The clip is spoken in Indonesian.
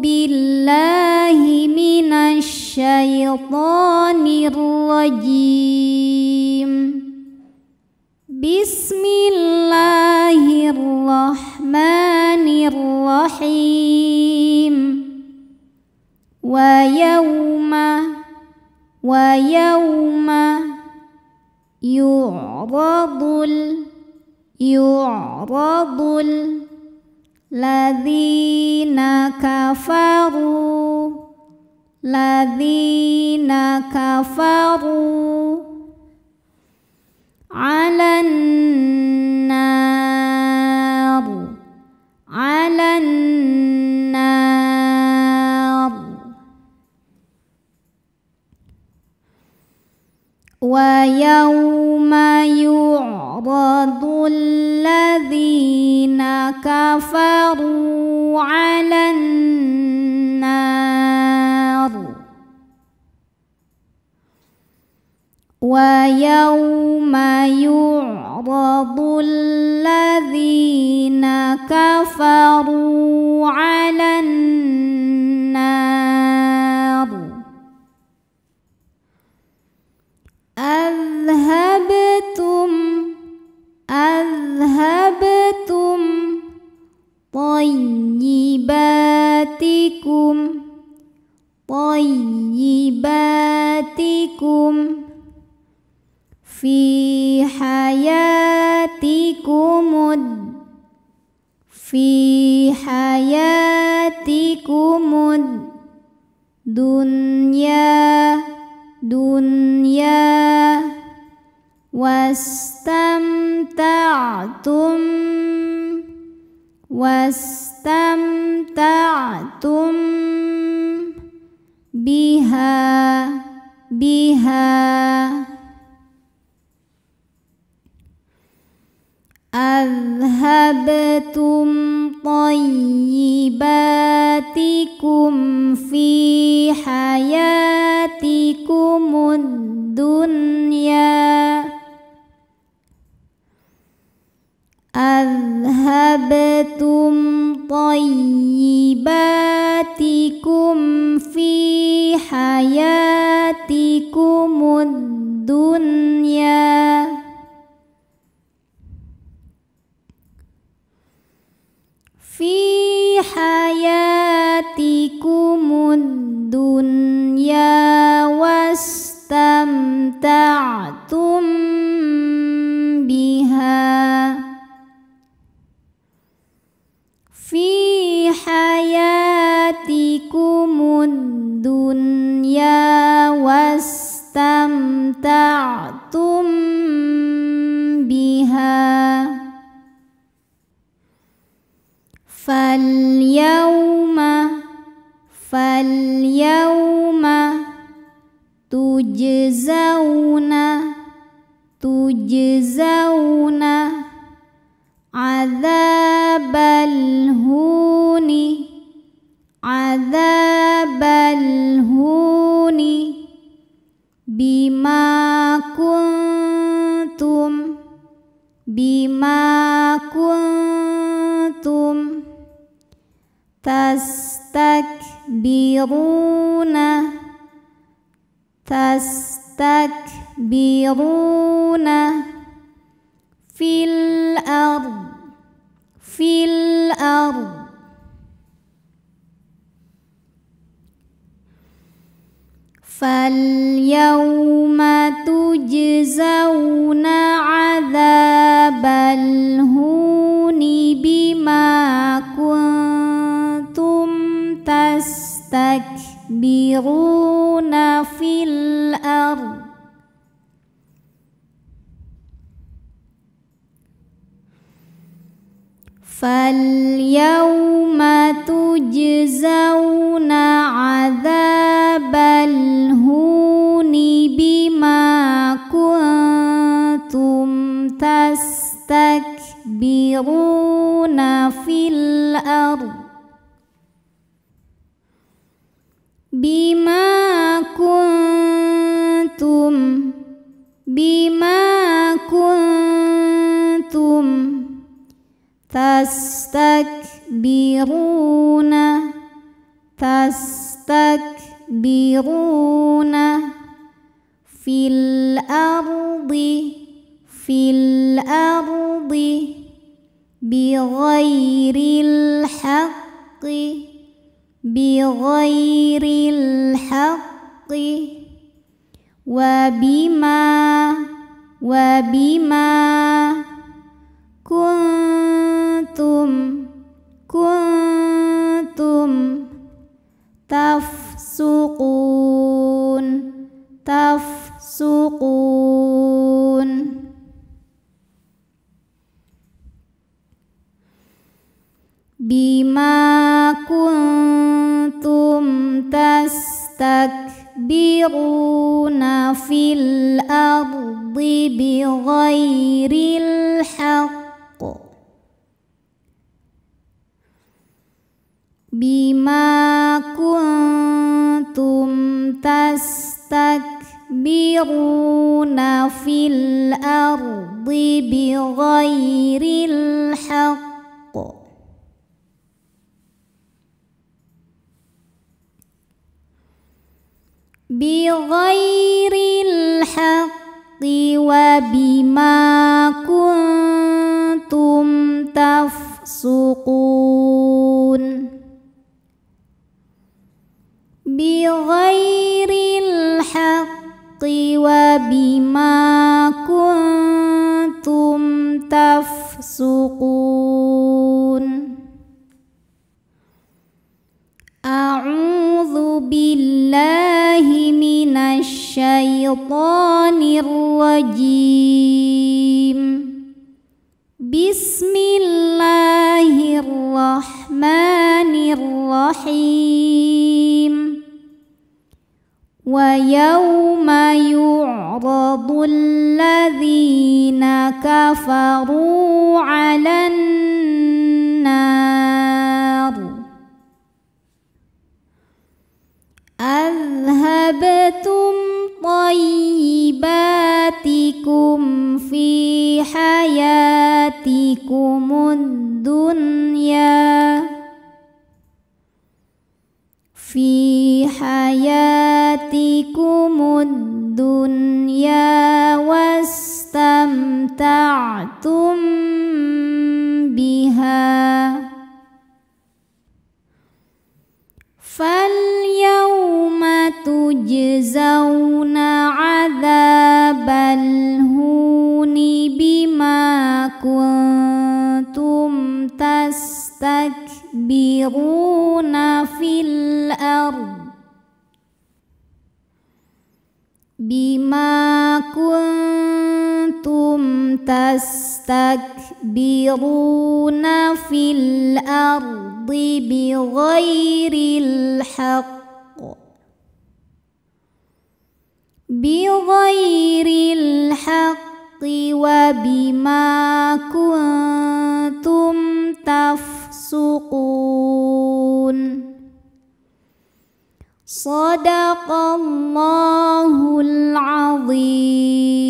billahi minasyaitonir rajim. Bismillahirrahmanirrahim. Wa yawma yu'radul ladzina kafaru 'alan nar wa yawma yu'radul ladzina kafaru 'alan nar wa yawma yu'radul ladzina kafaru 'alan nar adhabtum tayyibatikum fi hayatikumud dunya wastamta'tum biha adhabtum tayyibatikum fi hayatikumud dunya adhabtum tayyibatikum fi hayatikumud dunya wastamta'tum biha fi hayatikumud dunya wastamta'tum biha falyawma tujzauna adzabal huni bima kuntum tastakbiruna fil ard falyawma tujzauna 'adzabal huni bima kuntum tastakbiruna fil ard falyawma tujzauna 'adzabal huni bima kuntum tastakbiruna fil ard bima kuntum tastakbiruna tastakbiruna fil ardi bighairil haqqi wa bima kuntum tafsuqun bima kuntum tastakbiruna fil ardi bighairil haqq bima kuntum tastakbiruna fil ardi bighairil haqq bighairil haqqi wa bima kuntum tafsuqun bighairil haqqi wa bima kuntum tafsuqun a'udzu billahi minasy syaithanir rajim bismillahirrahmanirrahim wa yawma yu'radul ladzina kafaru 'alan nar adhabtum tayyibatikum fi hayatikumud dunya wastamta'tum biha falyawma tujzauna 'adzabal huni bima kuntum tastakbiruna fil ardh bima kuntum tastakbiruna fil ardi bighairil haqqi wa bima kuntum tafsuqun Shadaqallahul azim.